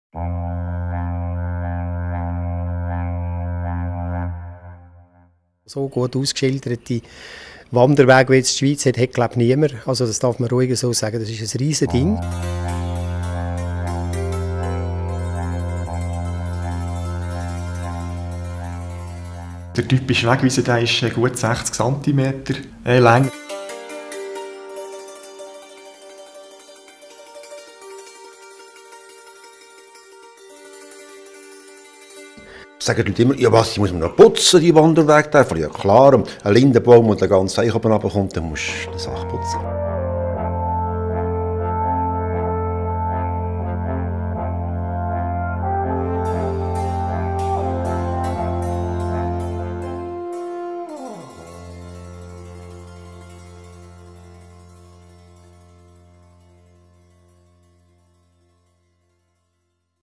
So gut ausgeschilderte Wanderwege, wie jetzt die Schweiz hat, glaube ich, niemand. Also das darf man ruhig so sagen, das ist ein riesiges Ding. Der typische Wegweiser der ist gut 60 cm lang. Sagen die Leute immer, ja was, die muss man noch putzen, die Wanderwege da. Ja klar, ein Lindenbaum und der ganze Eich oben runterkommt, dann musst du die Sache putzen.